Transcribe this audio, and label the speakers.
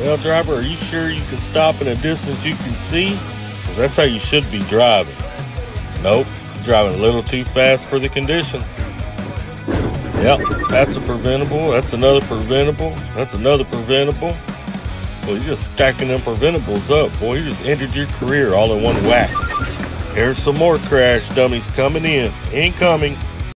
Speaker 1: Well, driver, are you sure you can stop in a distance you can see? Because that's how you should be driving. Nope, you're driving a little too fast for the conditions. Yep, that's a preventable. That's another preventable. That's another preventable. Well, you're just stacking them preventables up, boy. You just ended your career all in one whack. Here's some more crash dummies coming in. Incoming.